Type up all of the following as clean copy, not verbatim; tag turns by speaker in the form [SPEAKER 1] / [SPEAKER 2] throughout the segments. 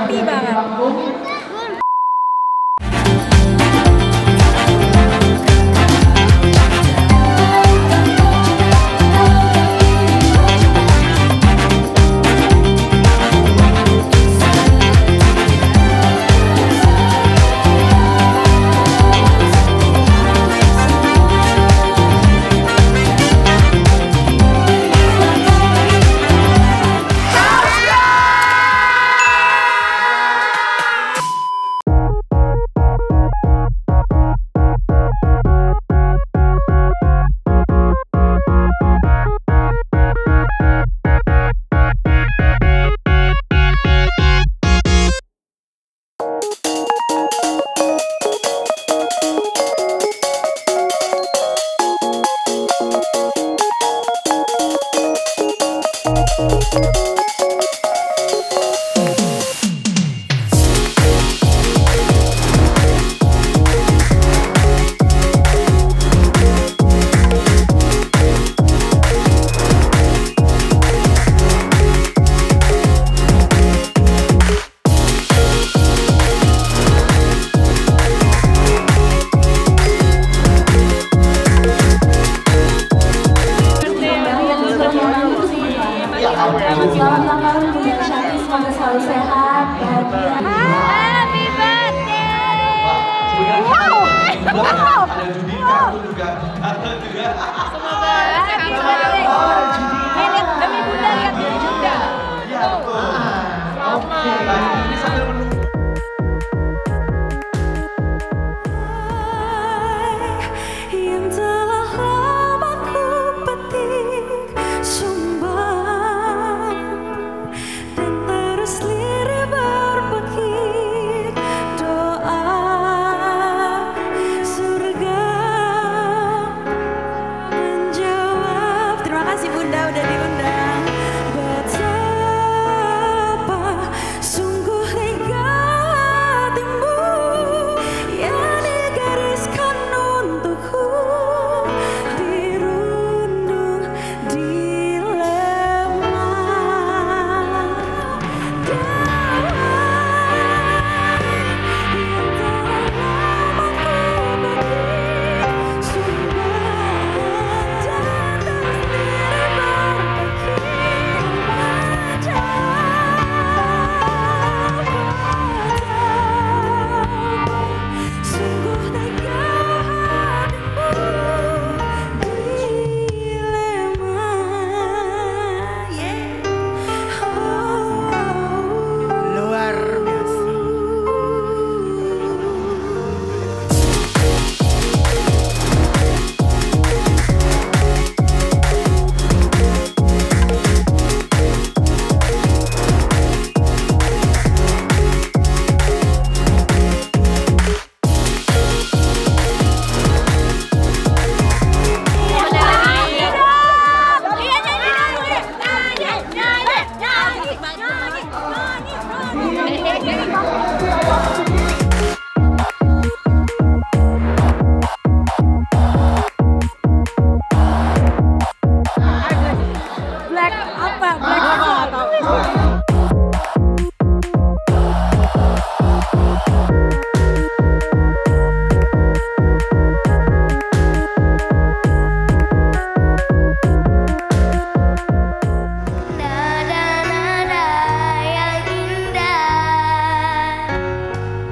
[SPEAKER 1] happy banget.
[SPEAKER 2] Selamat ulang tahun Bunda Shanti, semoga selalu sehat, bahagia.
[SPEAKER 3] Happy birthday!
[SPEAKER 4] Wow! Ada Judika, aku juga.
[SPEAKER 3] Semoga happy birthday. Lihat demi Bunda, lihat demi Bunda.
[SPEAKER 4] Iya, betul. Oke, ini sambil menunggu.
[SPEAKER 2] Yang telah lama ku petik sumbang dan terus lirik berpekik doa surga menjawab. Terima kasih Bunda udah diundang. Betapa sungguh tega hatimu yang digariskan untukku, dirundung dilema damai yang telah lama ku petik sumbang dan terus lirik berpekik sungguh tega hatimu dilema.
[SPEAKER 5] Luar biasa.
[SPEAKER 1] Black apa? Black apa?
[SPEAKER 3] Nada-nada yang indah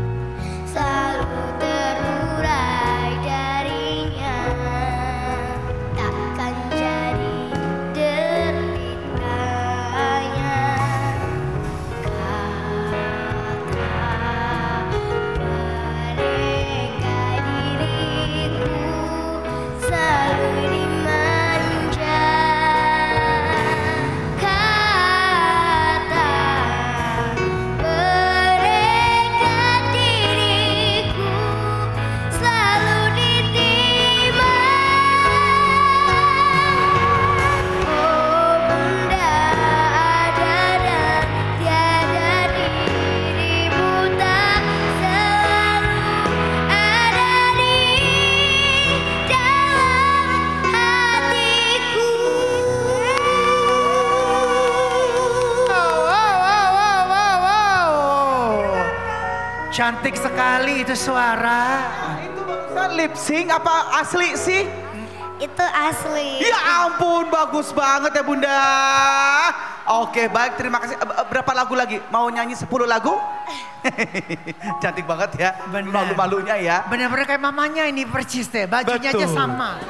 [SPEAKER 5] Cantik sekali itu suara.
[SPEAKER 4] Itu barusan lip sync apa asli sih?
[SPEAKER 1] Itu asli.
[SPEAKER 4] Ya ampun, bagus banget ya Bunda. Oke, baik, terima kasih. Berapa lagu lagi? Mau nyanyi 10 lagu? Cantik banget ya.
[SPEAKER 5] Bener.
[SPEAKER 4] Malu-malunya ya.
[SPEAKER 5] Bener-bener kayak mamanya ini percis deh. Bajunya aja
[SPEAKER 4] Betul.
[SPEAKER 5] sama.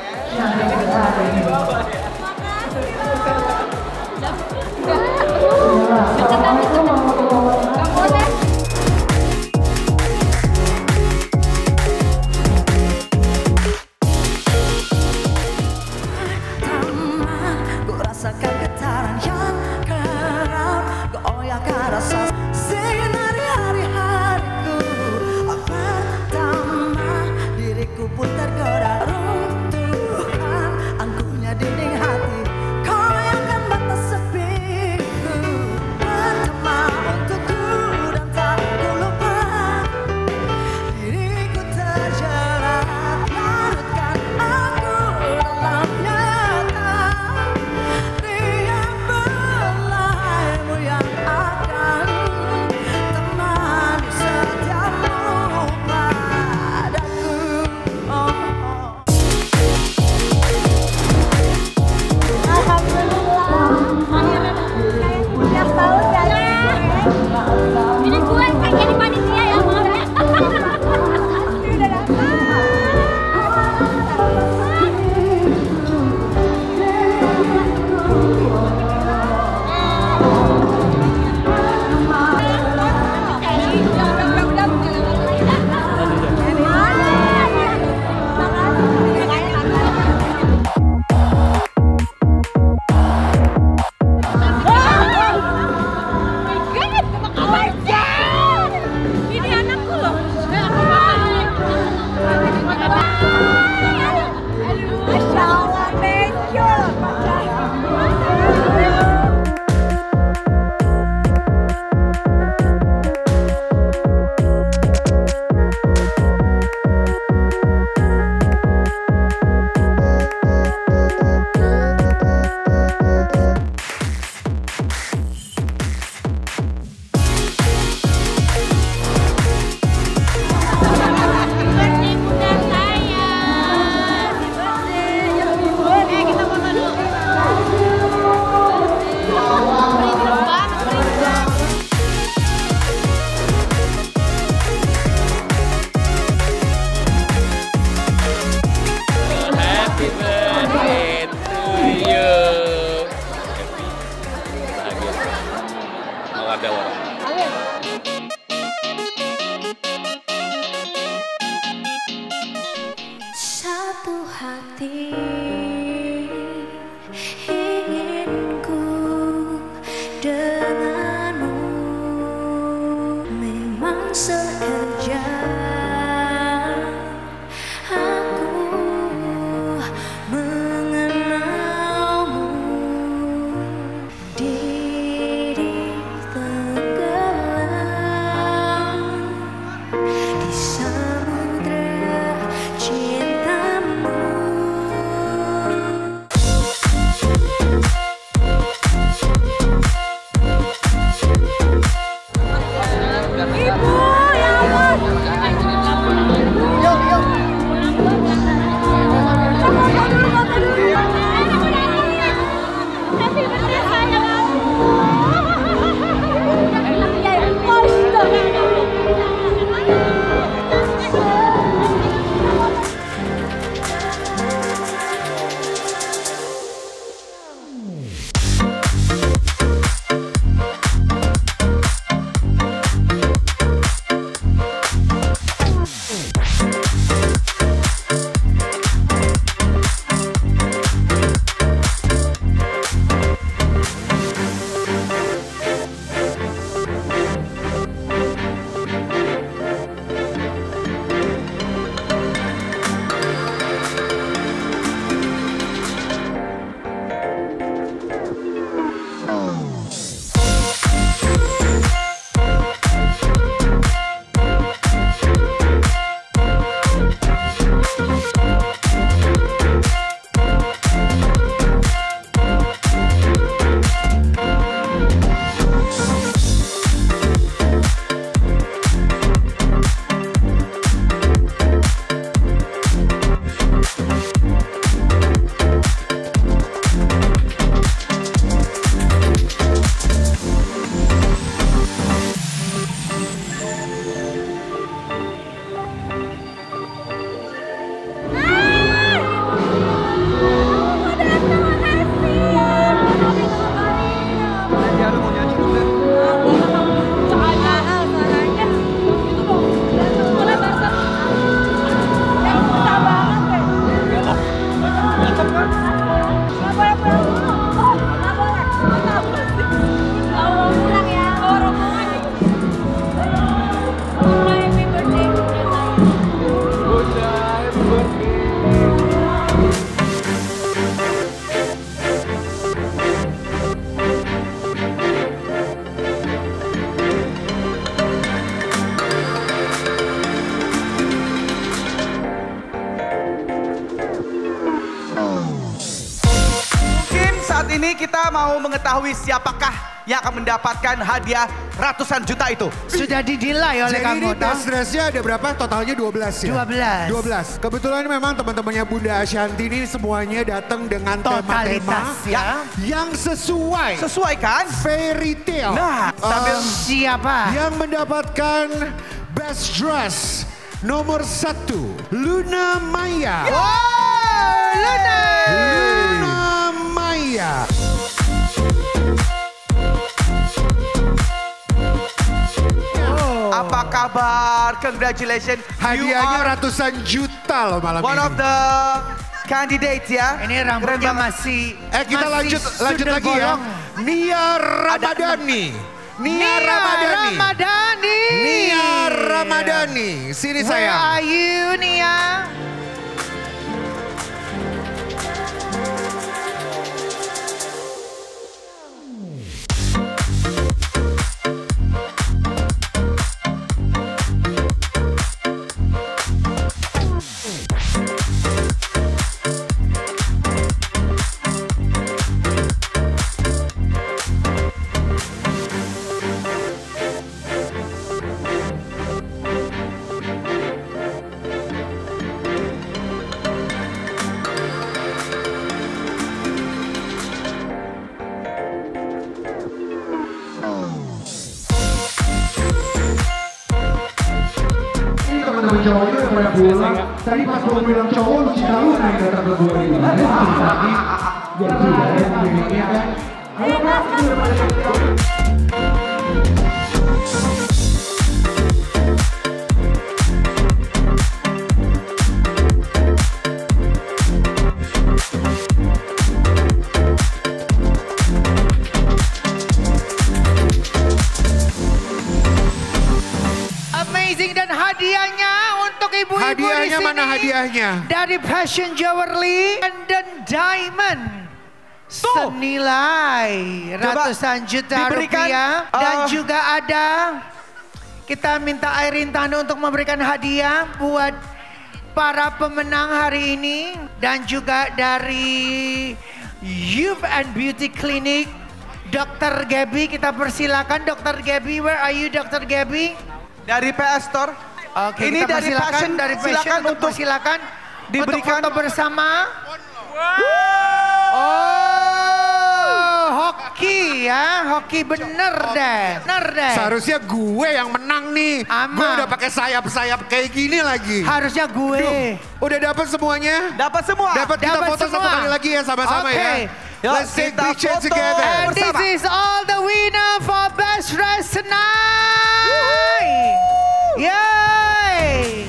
[SPEAKER 6] Ku rasakan getaran yang kerap goyahkan rasa sinari hari-hariku. Pertama diriku pun tergoda runtuhkan angkuhnya dinding hati, koyakkan batas sepiku. Pertama untukku dan tak ku lupa, diriku terjerat larutkan aku dalam nyata. Dia belaimu yang akan temani setiapmu padaku.
[SPEAKER 1] Tiap tahun dari ini gue kayak jadi panitia ya mau ya. Udah dapat. Ini anakku loh. Masya Allah, Bejo. Birthday bunda saya. Birthday. Kita foto dulu. Merinding banget, merinding.
[SPEAKER 7] Happy birthday to you. Happy, bahagia. Mau ada orang.
[SPEAKER 6] Satu hati ingin ku denganmu, memang sengaja aku mengenalmu. Diri tenggelam di samudra cintamu.
[SPEAKER 1] Ibu, ya Allah.
[SPEAKER 4] kita mau mengetahui siapakah yang akan mendapatkan hadiah ratusan juta itu.
[SPEAKER 5] Sudah didilai oleh
[SPEAKER 8] Jadi ini
[SPEAKER 5] kamu,
[SPEAKER 8] tes dressnya ada berapa? Totalnya 12 ya?
[SPEAKER 5] 12.
[SPEAKER 8] 12. Kebetulan memang teman-temannya Bunda Ashanti ini semuanya datang dengan tema-tema
[SPEAKER 5] Totalitas ya.
[SPEAKER 8] yang sesuai.
[SPEAKER 4] Sesuai kan?
[SPEAKER 8] Fairy tale.
[SPEAKER 4] Nah, sambil
[SPEAKER 5] Siapa?
[SPEAKER 8] Yang mendapatkan best dress nomor 1, Luna Maya.
[SPEAKER 5] Luna!
[SPEAKER 8] Luna Maya.
[SPEAKER 4] apa kabar? Congratulations. You
[SPEAKER 8] Hadiahnya
[SPEAKER 4] are
[SPEAKER 8] ratusan juta loh malam
[SPEAKER 4] one
[SPEAKER 8] ini.
[SPEAKER 4] of the candidates ya.
[SPEAKER 5] Ini rambutnya masih
[SPEAKER 8] Kita
[SPEAKER 5] masih
[SPEAKER 8] lanjut lagi ya.
[SPEAKER 5] bolong.
[SPEAKER 8] Nia Ramadhani. Nia Ramadhani. Nia Ramadhani. Sini
[SPEAKER 5] Where
[SPEAKER 8] sayang.
[SPEAKER 5] are you, Nia?
[SPEAKER 9] Teman-teman cowoknya udah pada pulang. Tadi pas gue bilang cowok, lu cita lu naik datang ke gue ini. Tadi biar sudah ya, gimmicknya kan. Ayo Kak, udah pada siap.
[SPEAKER 5] Amazing dan hadiahnya untuk ibu-ibu di
[SPEAKER 8] Hadiahnya
[SPEAKER 5] sini.
[SPEAKER 8] mana hadiahnya?
[SPEAKER 5] Dari Passion Jewelry dan Diamond. Senilai ratusan juta
[SPEAKER 4] diberikan,
[SPEAKER 5] rupiah. Dan juga ada, kita minta Airin Tanu untuk memberikan hadiah buat para pemenang hari ini. Dan juga dari Youth and Beauty Clinic, Dr. Gabby, kita persilakan Dr. Gabby. Where are you, Dr. Gabby?
[SPEAKER 4] Dari PS Store.
[SPEAKER 5] Oke,
[SPEAKER 4] Ini
[SPEAKER 5] kita
[SPEAKER 4] dari
[SPEAKER 5] persilakan,
[SPEAKER 4] Passion, silakan untuk
[SPEAKER 5] persilakan
[SPEAKER 4] diberikan
[SPEAKER 5] untuk foto bersama. Oh, hoki ya, hoki bener deh, bener deh.
[SPEAKER 8] Seharusnya gue yang menang nih.
[SPEAKER 5] Aman.
[SPEAKER 8] Gue udah pakai sayap-sayap kayak gini lagi.
[SPEAKER 5] Harusnya gue.
[SPEAKER 8] Duh, udah dapat semuanya?
[SPEAKER 4] Dapat semua.
[SPEAKER 8] Dapat kita
[SPEAKER 5] Dapat
[SPEAKER 8] foto
[SPEAKER 5] semua.
[SPEAKER 8] satu kali lagi ya sama-sama
[SPEAKER 5] Oke.
[SPEAKER 8] ya.
[SPEAKER 4] Yuk,
[SPEAKER 8] Let's take
[SPEAKER 4] kita
[SPEAKER 8] pictures
[SPEAKER 4] foto.
[SPEAKER 8] together.
[SPEAKER 5] And this
[SPEAKER 4] bersama.
[SPEAKER 5] is all the winner for best dress tonight. Yay!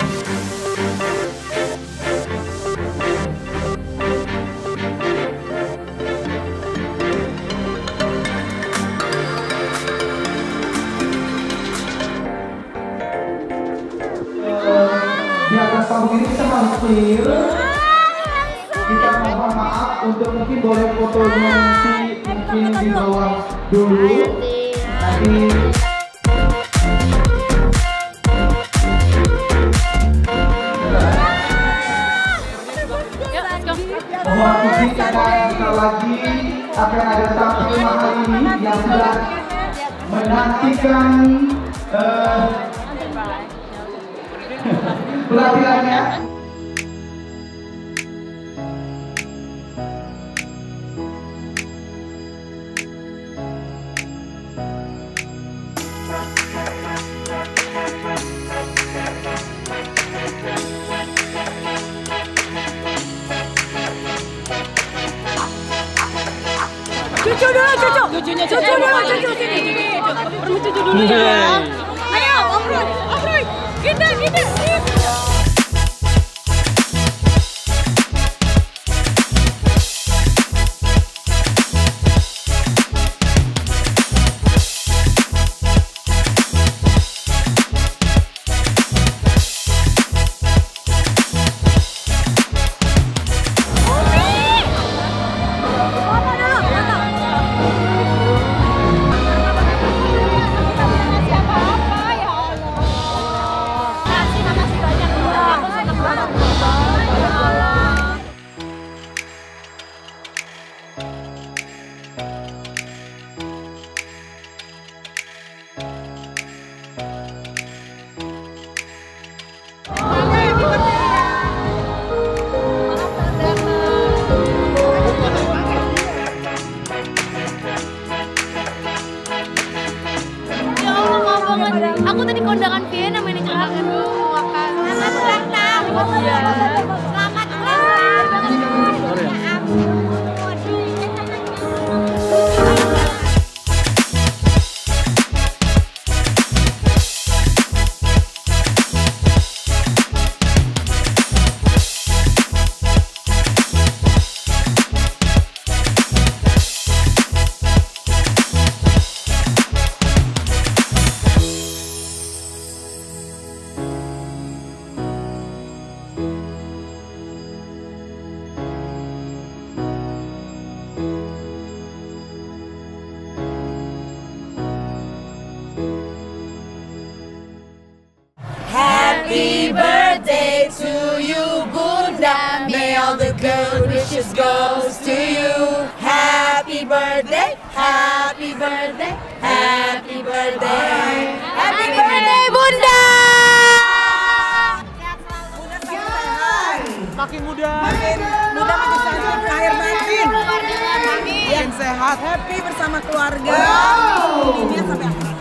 [SPEAKER 9] Di atas panggung ini kita harus clear. Kita mohon maaf untuk mungkin boleh fotonya nanti mungkin di bawah dulu. Nanti mohon izin sekali lagi akan ada tamu mahal ini yang sudah menantikan pelatihannya.
[SPEAKER 1] Cucu dulu, cucu. Cucu dulu, cucu sini. Perlu cucu dulu ya. Ayo, Om Roy. Om Roy. Kita. Siapa?
[SPEAKER 3] kondangan Vienna manajer kangen mau makan. Selamat ulang tahun. Selamat ulang tahun. Ya ampun.
[SPEAKER 1] Happy birthday to you, Bunda. May all the good wishes goes to you. Happy birthday, happy birthday, happy birthday, happy birthday, Bunda.
[SPEAKER 4] Makin muda.
[SPEAKER 1] Muda makin cantik, lahir batin.
[SPEAKER 4] Makin sehat.
[SPEAKER 1] Happy bersama keluarga. Dunia sampai akhir.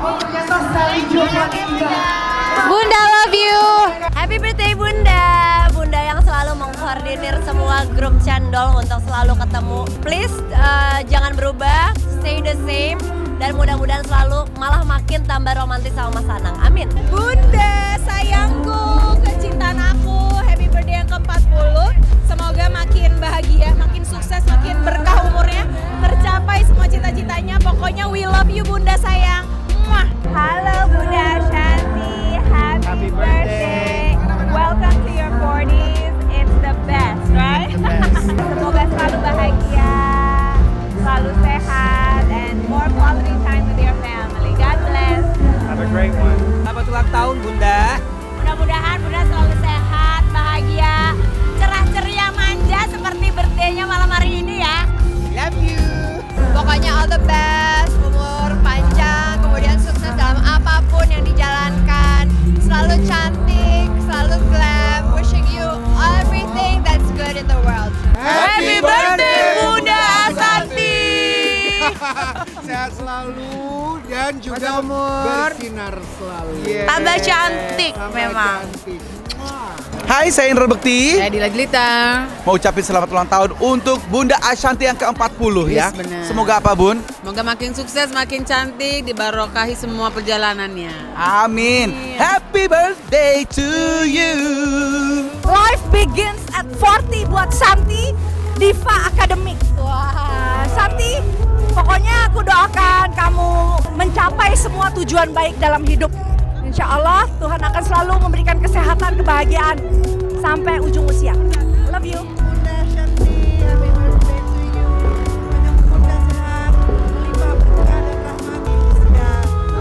[SPEAKER 3] Bunda love you. Happy birthday Bunda. Bunda yang selalu mengkoordinir semua grup cendol untuk selalu ketemu. Please jangan berubah, stay the same. Dan mudah-mudahan selalu malah makin tambah romantis sama Mas Anang. Amin.
[SPEAKER 1] Bunda sayangku, kecintaan aku. Happy birthday yang ke-40. Semoga makin bahagia, makin sukses, makin berkah umurnya. Tercapai semua cita-citanya. Pokoknya we love you Bunda sayang. Muah.
[SPEAKER 3] Halo Bunda Ashanti, happy birthday. Welcome to your 40s. It's the best, right? Semoga selalu bahagia, selalu sehat, and more quality time with your family. God bless.
[SPEAKER 7] Have a great one.
[SPEAKER 4] Selamat ulang tahun Bunda.
[SPEAKER 3] Mudah-mudahan Bunda selalu sehat, bahagia, cerah ceria, manja seperti birthday-nya malam hari ini ya.
[SPEAKER 4] Love you.
[SPEAKER 3] Pokoknya all the best, umur panjang, kemudian sukses dalam apapun yang dijalankan. Selalu cantik, selalu glam, wishing you everything that's good in the world.
[SPEAKER 4] Happy birthday Bunda Ashanti.
[SPEAKER 8] Sehat selalu dan juga bersinar selalu.
[SPEAKER 1] Tambah cantik
[SPEAKER 8] Tambah
[SPEAKER 1] memang.
[SPEAKER 8] cantik.
[SPEAKER 4] Hai, saya Indra Bekti.
[SPEAKER 1] Saya Dila Jelita.
[SPEAKER 4] Mau ucapin selamat ulang tahun untuk Bunda Ashanti yang ke-40 ya.
[SPEAKER 1] Yes, benar.
[SPEAKER 4] Semoga apa Bun?
[SPEAKER 1] Semoga makin sukses, makin cantik, dibarokahi semua perjalanannya.
[SPEAKER 4] Amin. Happy birthday to you.
[SPEAKER 10] Life begins at 40 buat Santi Diva Academic. Wah, Santi, pokoknya aku doakan kamu mencapai semua tujuan baik dalam hidup. Insya Allah Tuhan akan selalu memberikan kesehatan, kebahagiaan sampai ujung usia. Love you.
[SPEAKER 1] Bunda Ashanti, happy birthday to you. Banyak bunda sehat, melimpah berkah dan rahmat di usia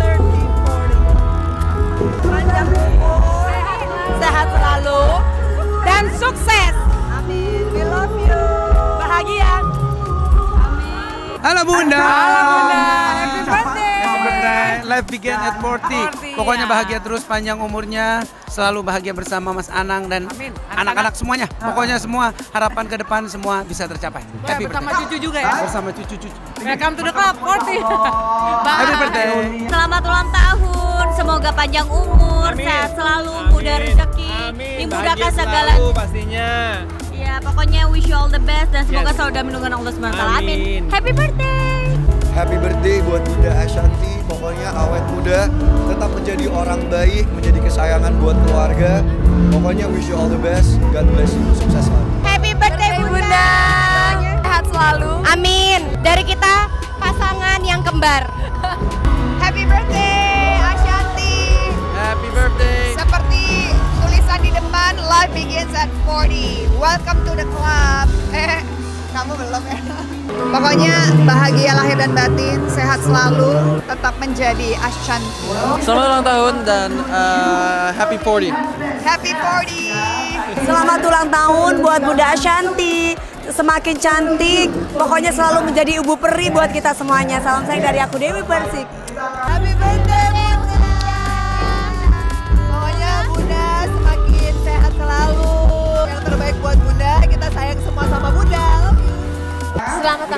[SPEAKER 1] 30. Panjang umur, sehat selalu, dan sukses. Amin. We love you. Bahagia. Amin.
[SPEAKER 4] Halo Bunda.
[SPEAKER 1] Halo Bunda. Happy birthday.
[SPEAKER 11] Life begin at 40. Pokoknya bahagia terus panjang umurnya, selalu bahagia bersama Mas Anang dan anak-anak semuanya. Pokoknya semua harapan ke depan semua bisa tercapai. Happy
[SPEAKER 1] Bersama
[SPEAKER 11] birthday.
[SPEAKER 1] cucu juga ya.
[SPEAKER 11] Bersama cucu-cucu.
[SPEAKER 1] Welcome to the club 40.
[SPEAKER 11] Happy birthday.
[SPEAKER 3] Selamat ulang tahun, semoga panjang umur, sehat selalu, mudah rezeki, dimudahkan segala.
[SPEAKER 7] Pastinya.
[SPEAKER 3] Ya, pokoknya wish you all the best dan semoga selalu dalam lindungan Allah SWT. Amin. Happy birthday.
[SPEAKER 12] Happy birthday buat Bunda Ashanti. Pokoknya awet muda, tetap menjadi orang baik, menjadi kesayangan buat keluarga. Pokoknya wish you all the best. God bless you. Sukses selalu.
[SPEAKER 3] Happy birthday Bunda. Sehat selalu. Amin. Dari kita pasangan yang kembar. Happy birthday Ashanti.
[SPEAKER 11] Happy birthday.
[SPEAKER 3] Seperti tulisan di depan, life begins at 40. Welcome to the club. Kamu belum ya? Pokoknya bahagia lahir dan batin, sehat selalu, tetap menjadi Ashanti.
[SPEAKER 11] Selamat ulang tahun dan happy 40.
[SPEAKER 3] Happy 40.
[SPEAKER 10] Selamat ulang tahun buat Bunda Ashanti. Semakin cantik, pokoknya selalu menjadi ibu peri buat kita semuanya. Salam sayang dari aku Dewi Persik.
[SPEAKER 3] Happy birthday Bunda. Pokoknya Bunda semakin sehat selalu. Yang terbaik buat Bunda, kita sayang semua sama Bunda. Selamat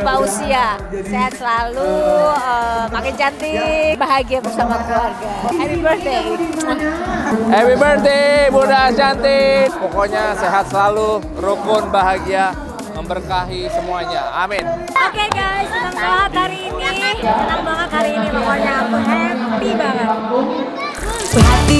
[SPEAKER 3] bertambah usia. Sehat selalu, makin cantik, bahagia bersama keluarga. Happy birthday.
[SPEAKER 7] Happy birthday Bunda Ashanti. Pokoknya sehat selalu, rukun, bahagia, memberkahi semuanya. Amin.
[SPEAKER 3] Oke guys, senang banget hari ini. Senang banget hari ini, pokoknya aku happy banget.